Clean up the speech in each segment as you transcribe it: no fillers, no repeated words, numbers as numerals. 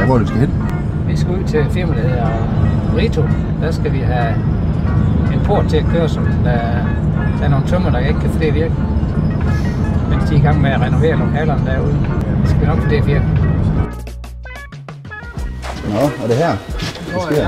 hvor det skal hen? Vi skal ud til et firma, der hedder Rito. Der skal vi have en port til at køre, som der er nogle tømmer, der ikke kan få det at virke. Mens de er i gang med at renovere lokalerne derude. Det skal vi nok få det at virke. Nå, er det her? Det sker.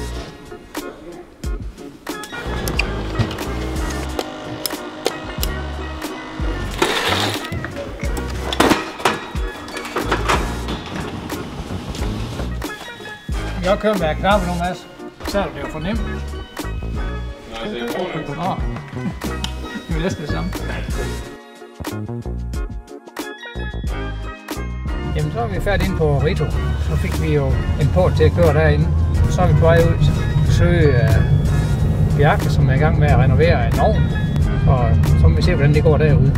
Jeg kører med knapper nu, Mads. Så er det jo for nemt. Nej, det er hårdt. Nå, det er næsten det samme. Jamen, så er vi færdige inde på Rito. Så fik vi jo en port til at køre derinde. Så er vi på vej ud til at besøge Bjarke, som er i gang med at renovere en ovn. Og så må vi se, hvordan det går derude.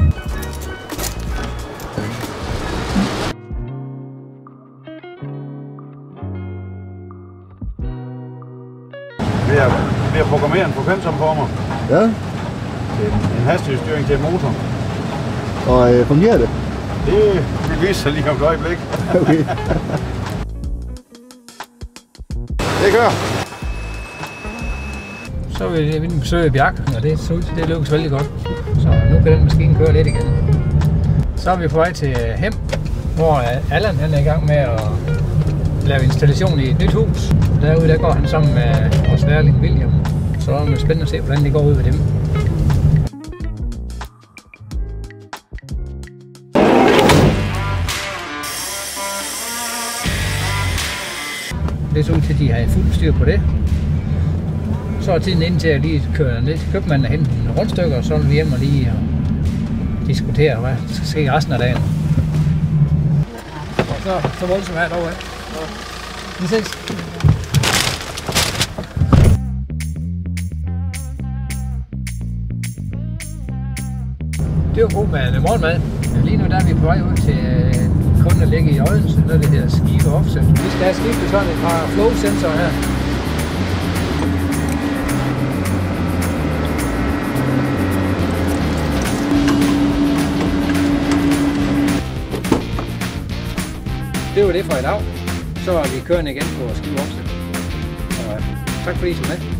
Ved at programmere en frekvensomformer. Ja. En hastighedsstyring til motor. Og fungerer det? Det vil vise sig lige om et øjeblik. Okay. Det kører. Så er vi inde besøge Bjarke, og det ser ud til, det lykkes vældig godt. Så nu kan den maskine køre lidt igen. Så er vi på vej til Hem, hvor Allan han er i gang med at lave installation i et nyt hus. Derude der går han sammen med vores lærling William. Så er det spændende at se, hvordan det går ud ved dem. Det ser ud til, at de har fuld styr på det. Så er tiden ind til at lige køre ned til købmanden og hente nogle rundstykker, og så vil vi hjem og lige diskutere, hvad der skal ske resten af dagen. Så voldsomt her derovre. Vi ses. Det var god med morgenmad. Lige nu der er vi på vej ud til kunden, der ligger i Odense, når det hedder Skive Offset. Vi skal have skiftet sådan et par flow sensorer her. Det var det for i dag. Så er vi kørende igen på Skive Offset. Tak fordi I så med.